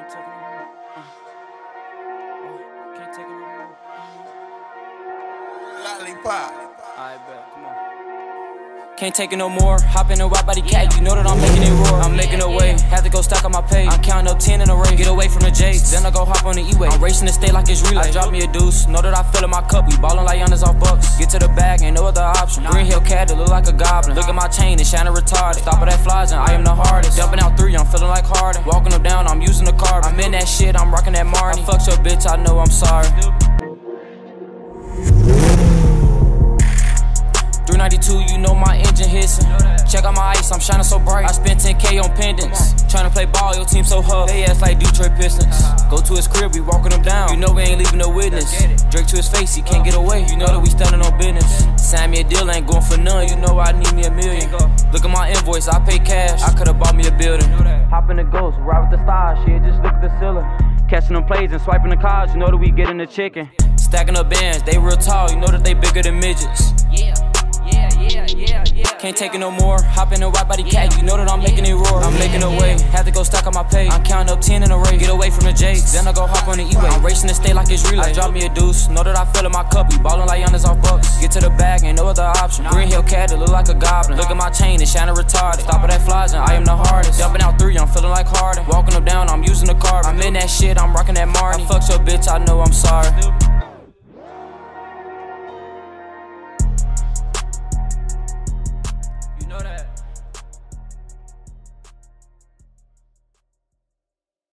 Can't take it no more. Can't take it no more. Lollipop. Alright, bet. Come on. Can't take it no more. Hop in a wide body cat, you know that I'm making it roar. I'm making a way, had to go stack on my pay. I'm counting up 10 in a race. Get away from the Jakes, then I go hop on the E-way. I'm racing the state like it's relay. I drop me a deuce, know that I fill in my cup. We ballin' like Giannis off Bucks. Get to the bag, ain't no other option. Green Hill cat, it look like a goblin. Look at my chain, it's shining retarded. Stop at that flies and I am the hardest. Jumping out 3, I'm feeling like Harden. Walking them down, I'm using the carbon. I'm in that shit, I'm rocking that Martin. I fucked your bitch, I know I'm sorry. 392, you know my engine hissing. Check out my ice, I'm shining so bright. I spent 10K on pendants. Tryna play ball, your team so huff. They ass like Detroit Pistons. Go to his crib, we walking him down. You know we ain't leaving no witness. Drake to his face, he can't get away. You know that we standing on business. Sign me a deal, ain't going for none. You know I need me $1 million. Look at my invoice, I pay cash. I could've bought me a building. Hop in the Ghost, ride with the stars. Shit, just look at the ceiling. Catching them plays and swiping the cards. You know that we getting the chicken. Stacking up bands, they real tall. You know that they bigger than midgets. Can't take it no more. Hop in a wide body cat, you know that I'm making it roar. I'm making a way, had to go stack on my pay. I'm counting up 10 in a race. Get away from the Jakes, then I go hop on the E-way. I'm racing the state like it's relay. I drop me a deuce, know that I fill in my cup. We ballin' like Giannis off Bucks. Get to the bag, ain't no other option. Green Hill cat, it look like a goblin. Look at my chain, it's shining retarded. Stop at that flies and I am the hardest. Jumping out 3, I'm feeling like Harden. Walking them down, I'm using the carbon. I'm in that shit, I'm rocking that Martin. I fucked your bitch, I know I'm sorry.